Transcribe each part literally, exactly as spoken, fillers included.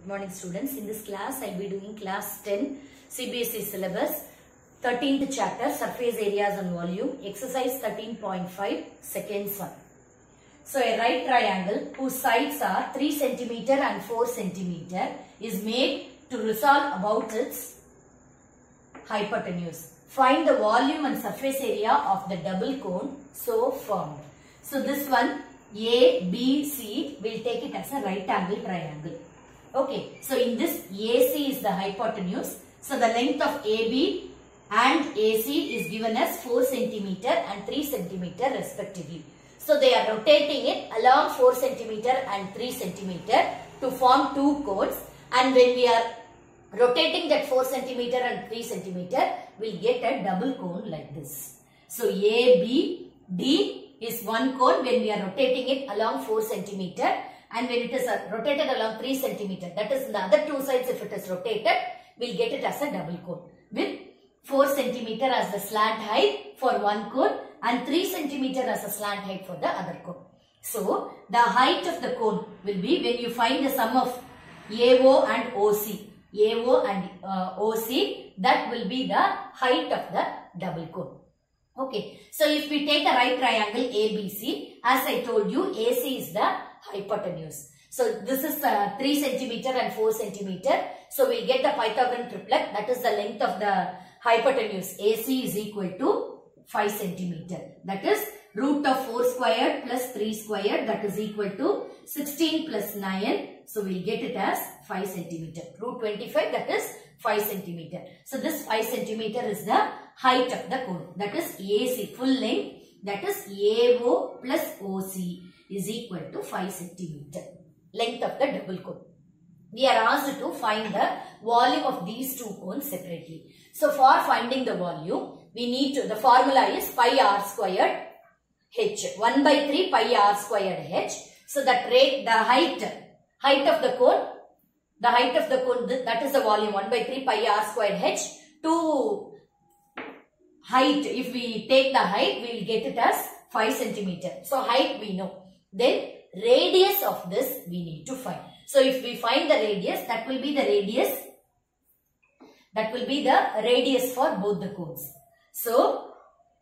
morning students. In this class I will be doing class ten C B S E syllabus thirteenth chapter surface areas and volume exercise thirteen point five second one. So a right triangle whose sides are three centimeter and four centimeter is made to resolve about its hypotenuse. Find the volume and surface area of the double cone so formed. So this one A, B, C will take it as a right angle triangle. Okay, so in this A C is the hypotenuse. So the length of A B and A C is given as four centimeter and three centimeter respectively. So they are rotating it along four centimeter and three centimeter to form two cones, and when we are rotating that four centimeter and three centimeter, we'll get a double cone like this. So A, B, D is one cone when we are rotating it along four centimeter, and when it is uh, rotated along three centimeter, that is in the other two sides, if it is rotated, we'll get it as a double cone with four centimeter as the slant height for one cone and three centimeter as a slant height for the other cone. So the height of the cone will be, when you find the sum of A O and O C, A O and uh, O C, that will be the height of the double cone. Okay, so if we take a right triangle A B C, as I told you, A C is the hypotenuse. So this is uh, three centimeter and four centimeter. So we get the Pythagorean triplet, that is the length of the hypotenuse. A C is equal to five centimeter. That is root of four squared plus three squared, that is equal to sixteen plus nine. So we'll get it as five centimeter. Root twenty-five, that is five centimeter. So this five centimeter is the height of the cone. That is A C, full length, that is A O plus O C is equal to five centimeter. Length of the double cone. We are asked to find the volume of these two cones separately. So for finding the volume, we need to, the formula is pi r squared h. one by three pi r squared h. So that rate, the height, height of the cone, the height of the cone, that is the volume, one by three pi r squared h. To height, if we take the height, we will get it as five centimeter. So height we know. Then radius of this we need to find. So if we find the radius, that will be the radius, that will be the radius for both the cones. So,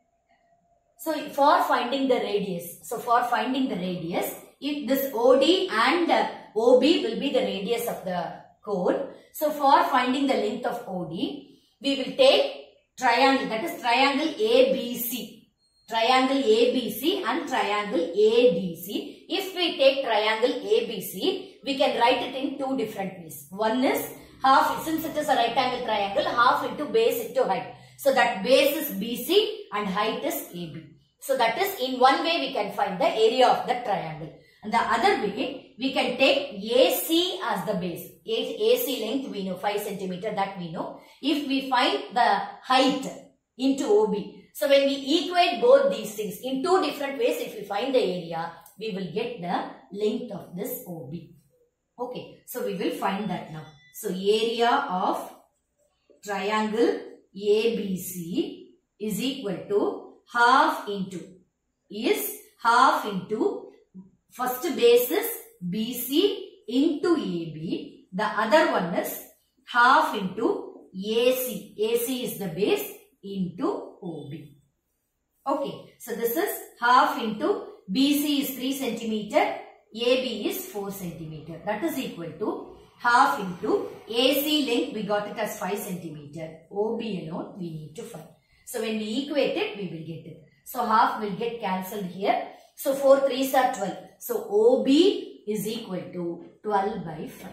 so for finding the radius, so for finding the radius, if this O D and O B will be the radius of the cone. So for finding the length of O D, we will take triangle, that is triangle A B C. Triangle A B C and triangle A D C. If we take triangle A B C, we can write it in two different ways. One is half, since it is a right angle triangle, half into base into height. So that base is B C and height is A B. So that is, in one way we can find the area of the triangle. And the other way, we can take A C as the base. A C length we know, five centimeter, that we know. If we find the height into O B. So when we equate both these things in two different ways, if we find the area, we will get the length of this O B. Okay, so we will find that now. So area of triangle A B C is equal to half into, is half into, first base is B C into A B. The other one is half into A C. A C is the base into O B. Okay, so this is half into B C is three centimeter, A B is four centimeter. That is equal to half into A C length, we got it as five centimeter. O B alone we need to find. So when we equate it, we will get it. So half will get cancelled here. So four threes are twelve. So O B is equal to twelve by five.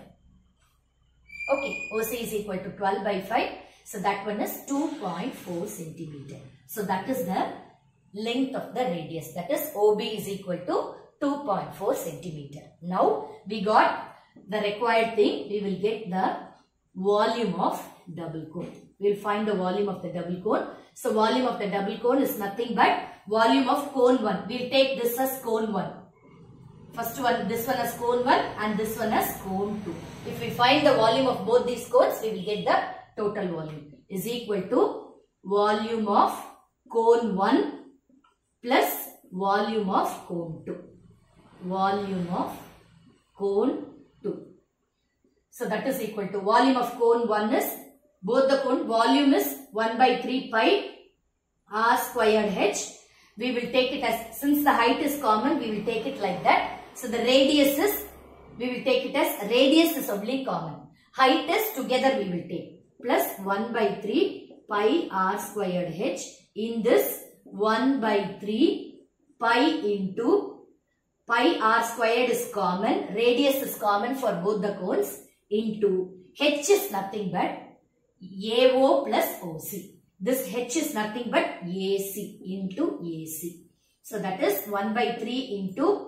Okay, O C is equal to twelve by five. So that one is two point four centimeter. So that is the length of the radius. That is O B is equal to two point four centimeter. Now we got the required thing. We will get the volume of double cone. We will find the volume of the double cone. So volume of the double cone is nothing but volume of cone one. We will take this as cone one. First one, this one as cone one and this one as cone two. If we find the volume of both these cones, we will get the total volume is equal to volume of cone one plus volume of cone two. Volume of cone two. So that is equal to volume of cone one is, both the cone volume is one by three pi r squared h. We will take it as, since the height is common, we will take it like that. So the radius is, we will take it as radius is only common. Height is together we will take. Plus one by three pi r squared h. In this one by three pi into pi r squared is common. Radius is common for both the cones. Into h is nothing but A O plus O C. This h is nothing but A C into A C. So that is one by three into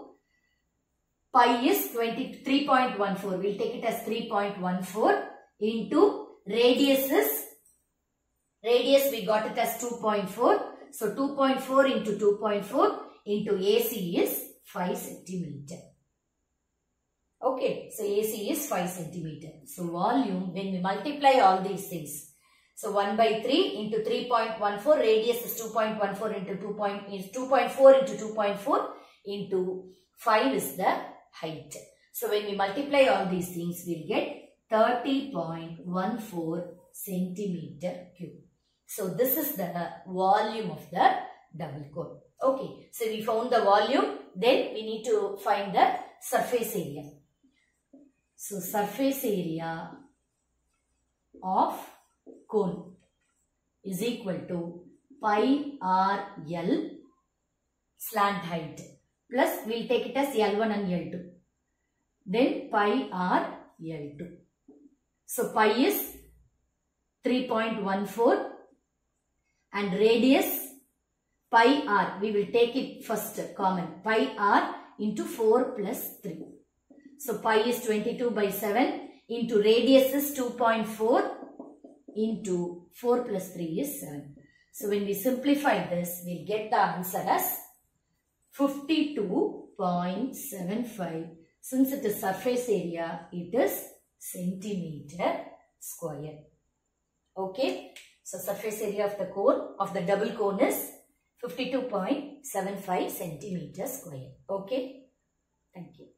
pi is twenty-three point one four. We'll take it as three point one four into radius is, radius we got it as two point four. So two point four into two point four into A C is five centimeter. Okay, so A C is five centimeter. So volume, when we multiply all these things, so one by three into three point one four, radius is two point one four into two point, is two point four into two point four into five is the height. So when we multiply all these things, we'll get thirty point one four centimeter cube. So this is the volume of the double cone. Okay, so we found the volume, then we need to find the surface area. So surface area of cone is equal to pi r L slant height plus we'll take it as L one and L two. Then pi r L two. So pi is three point one four and radius pi r, we will take it first common, pi r into four plus three. So pi is twenty-two by seven into radius is two point four into four plus three is seven. So when we simplify this, we'll get the answer as fifty-two point seven five. Since it is surface area, it is centimeter square. Okay. So surface area of the cone, of the double cone is fifty-two point seven five centimeter square. Okay. Thank you.